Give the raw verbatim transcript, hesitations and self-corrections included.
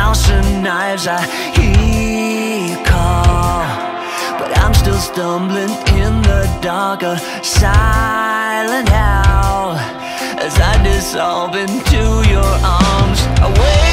thousand knives I recall, but I'm still stumbling in the dark, a silent howl as I dissolve into your arms. I wait